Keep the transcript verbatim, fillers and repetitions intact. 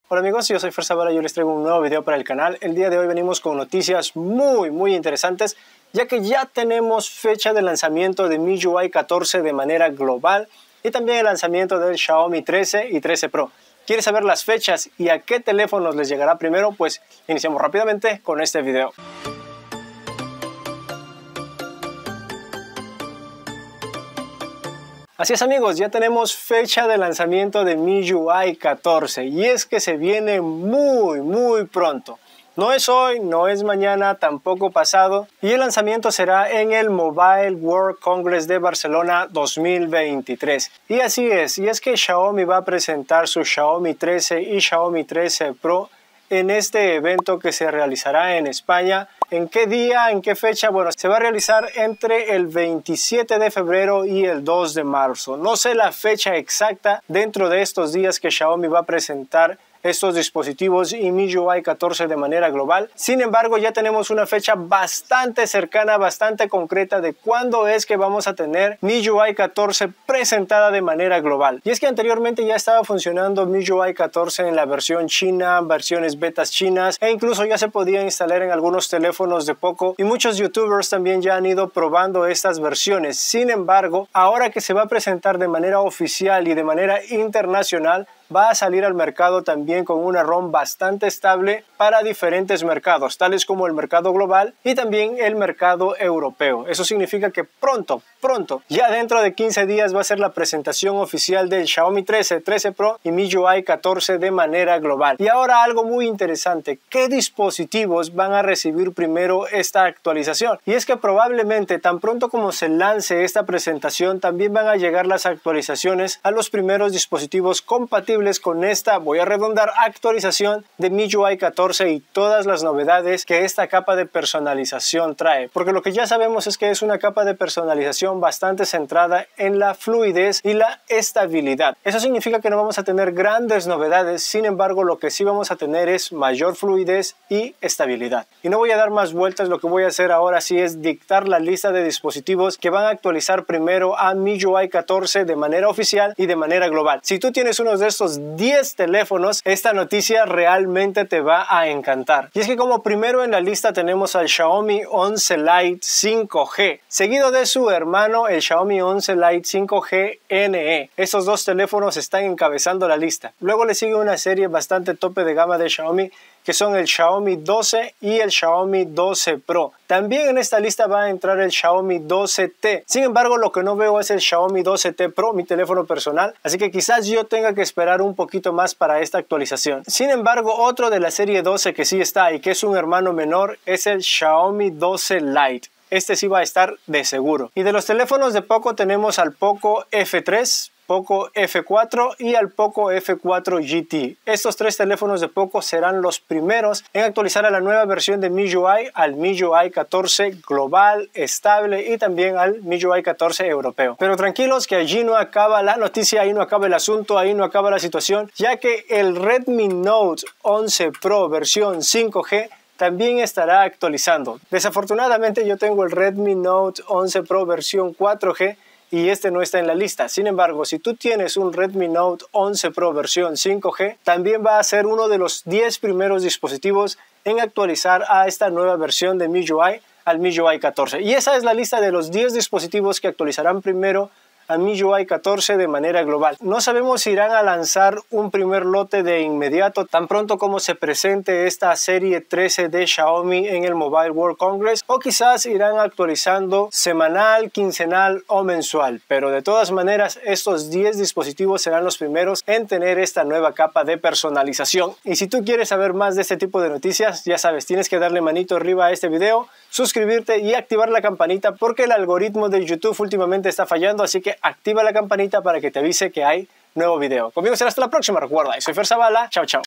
Hola amigos, yo soy Fer Zavala y yo les traigo un nuevo video para el canal. El día de hoy venimos con noticias muy muy interesantes, ya que ya tenemos fecha de lanzamiento de M I U I catorce de manera global y también el lanzamiento del Xiaomi trece y trece Pro. ¿Quieres saber las fechas y a qué teléfonos les llegará primero? Pues iniciamos rápidamente con este video. Así es amigos, ya tenemos fecha de lanzamiento de M I U I catorce y es que se viene muy muy pronto. No es hoy, no es mañana, tampoco pasado, y el lanzamiento será en el Mobile World Congress de Barcelona dos mil veintitrés. Y así es, y es que Xiaomi va a presentar su Xiaomi trece y Xiaomi trece Pro en este evento que se realizará en España. ¿En qué día? ¿En qué fecha? Bueno, se va a realizar entre el veintisiete de febrero y el dos de marzo. No sé la fecha exacta dentro de estos días que Xiaomi va a presentar estos dispositivos y M I U I catorce de manera global. Sin embargo, ya tenemos una fecha bastante cercana, bastante concreta de cuándo es que vamos a tener M I U I catorce presentada de manera global. Y es que anteriormente ya estaba funcionando M I U I catorce en la versión china, versiones betas chinas, e incluso ya se podía instalar en algunos teléfonos de Poco, y muchos youtubers también ya han ido probando estas versiones. Sin embargo, ahora que se va a presentar de manera oficial y de manera internacional, va a salir al mercado también con una ROM bastante estable para diferentes mercados, tales como el mercado global y también el mercado europeo. Eso significa que pronto, pronto, ya dentro de quince días va a ser la presentación oficial del Xiaomi trece, trece Pro y M I U I catorce de manera global. Y ahora algo muy interesante, ¿qué dispositivos van a recibir primero esta actualización? Y es que probablemente tan pronto como se lance esta presentación, también van a llegar las actualizaciones a los primeros dispositivos compatibles con esta, voy a redondar, actualización de M I U I catorce y todas las novedades que esta capa de personalización trae, porque lo que ya sabemos es que es una capa de personalización bastante centrada en la fluidez y la estabilidad. Eso significa que no vamos a tener grandes novedades, sin embargo lo que sí vamos a tener es mayor fluidez y estabilidad. Y no voy a dar más vueltas, lo que voy a hacer ahora sí es dictar la lista de dispositivos que van a actualizar primero a M I U I catorce de manera oficial y de manera global. Si tú tienes uno de estos diez teléfonos, esta noticia realmente te va a encantar. Y es que como primero en la lista tenemos al Xiaomi once Lite cinco G, seguido de su hermano el Xiaomi once Lite cinco G N E. Estos dos teléfonos están encabezando la lista. Luego le sigue una serie bastante tope de gama de Xiaomi, que son el Xiaomi doce y el Xiaomi doce Pro. También en esta lista va a entrar el Xiaomi doce T. Sin embargo, lo que no veo es el Xiaomi doce T Pro, mi teléfono personal, así que quizás yo tenga que esperar un poquito más para esta actualización. Sin embargo, otro de la serie doce que sí está y que es un hermano menor es el Xiaomi doce Lite. Este sí va a estar de seguro. Y de los teléfonos de Poco tenemos al Poco F tres, Poco F cuatro y al Poco F cuatro G T. Estos tres teléfonos de Poco serán los primeros en actualizar a la nueva versión de M I U I, al M I U I catorce global, estable, y también al M I U I catorce europeo. Pero tranquilos que allí no acaba la noticia, ahí no acaba el asunto, ahí no acaba la situación, ya que el Redmi Note once Pro versión cinco G también estará actualizando. Desafortunadamente yo tengo el Redmi Note once Pro versión cuatro G y este no está en la lista. Sin embargo, si tú tienes un Redmi Note once Pro versión cinco G, también va a ser uno de los diez primeros dispositivos en actualizar a esta nueva versión de M I U I al M I U I catorce. Y esa es la lista de los diez dispositivos que actualizarán primero a M I U I catorce de manera global. No sabemos si irán a lanzar un primer lote de inmediato, tan pronto como se presente esta serie trece de Xiaomi en el Mobile World Congress, o quizás irán actualizando semanal, quincenal o mensual. Pero de todas maneras, estos diez dispositivos serán los primeros en tener esta nueva capa de personalización. Y si tú quieres saber más de este tipo de noticias, ya sabes, tienes que darle manito arriba a este video, suscribirte y activar la campanita, porque el algoritmo de YouTube últimamente está fallando, así que activa la campanita para que te avise que hay nuevo video. Conmigo será hasta la próxima. Recuerda, soy Fer Zavala. Chao, chao.